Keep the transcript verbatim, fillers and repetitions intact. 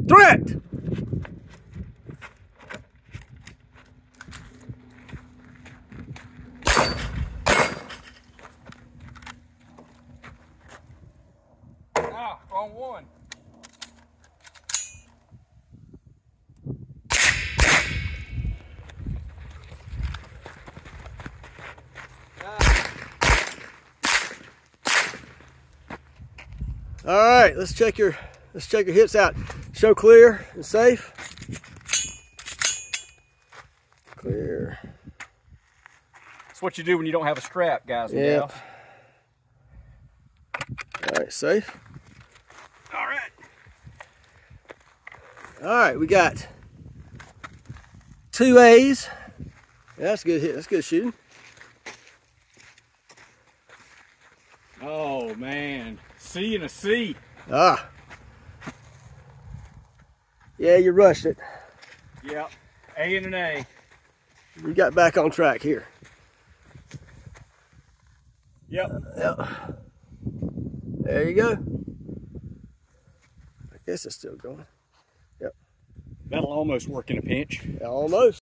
Threat! Ah, wrong one. All right, let's check your let's check your hits out. Show clear and safe. Clear. That's what you do when you don't have a strap, guys and Yep. gals. All right, safe. All right. All right, we got two A's. Yeah, that's a good hit. That's good shooting. Oh man, C and a C. Ah. Yeah, you rushed it. Yep, A and an A. We got back on track here. Yep. Yep. There you go. I guess it's still going. Yep. That'll almost work in a pinch. Almost.